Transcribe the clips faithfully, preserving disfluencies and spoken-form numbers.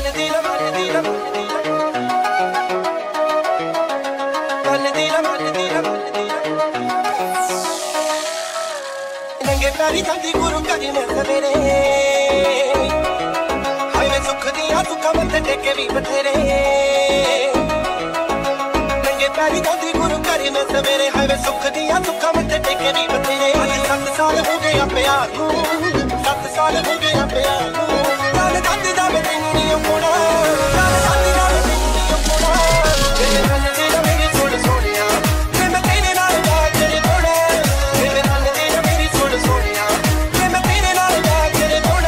नंगे पैरी जाती गुरु करी मैं सवेरे हाय मैं सुख दिया सुखा मत टेके भी बथेरे नंगे पैरी जाती गुरु करी मैं सवेरे हाय मैं सुख दिया सुखा मत टेके भी बथेरे आज सत्त साल हो गए प्यार नू सत्त साल हो गए प्यार नू गल करदी जावे तैनूं नहीं होना गल करदी जावे तैनूं नहीं होना तेरे रंग दे मेरी सोड़ सोनिया ते मैं तेरे नाल बात करे थोड़ा तेरे रंग दे मेरी सोड़ सोनिया ते मैं तेरे नाल बात करे थोड़ा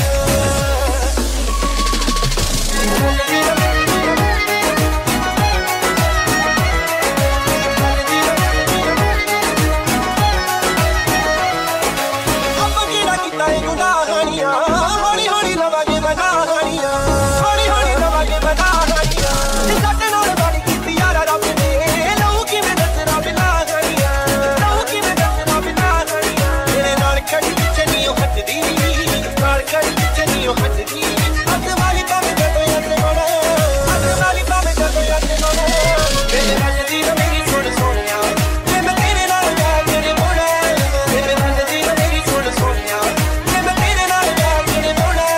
अब कीड़ा कीता है गुनाहानियां हौली हौली लवांगे बनाहानियां हौली हौली लवांगे बनाहानियां ते साडे नाल बानी कीती यारा रब ने लहू किवें दसना बिलाहानियां लहू किवें दसना बिलाहानियां तेरे नाल खड़ी पिछे नहीं ओ हटदी नाल खड़ी पिछे नहीं ओ हटदी अस वाली भावें जदों अस होना अस वाली भावें जदों अस होना तेरे रंग दी मेरी सोड़ सोनिया ते मैं तेरे नाल प्यार करे होना तेरे रंग दी मेरी सोड़ सोनिया ते मैं तेरे नाल प्यार करे होना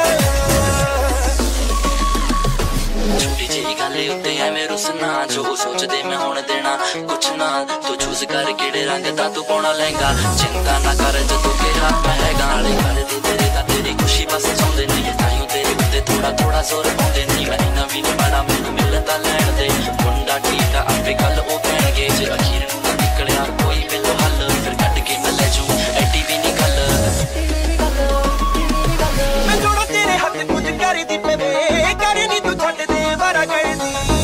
छोटी जी गल उत्ते एवें रुसना जो सोचदे मैं हुण देना कुछ ना तू चूज कर केड़े रंग दा तू पाउणा लहंगा चिंता ना कर जदों कहा मैं हैगा नाले करदी तेरे दा तेरी खुशी बस चाहुंदे नहीं ताईं तेरे उत्ते थोड़ा थोड़ा जोर पाउंदे नहीं मैं इन्ना भी नहीं बड़ा मैनूं मिलदा लैण दे मुंडा ठीक आ आपे कल ओ कहणगे जे अखीर नूं ना निकलिया कोई बिलो हल फिर कट के मैं ले जूं एडी भी नहीं गल मैं जोड़ा तेरे हत्थ कुछ कर दी पवे कर नी तू छड्ड दे वारा कर दी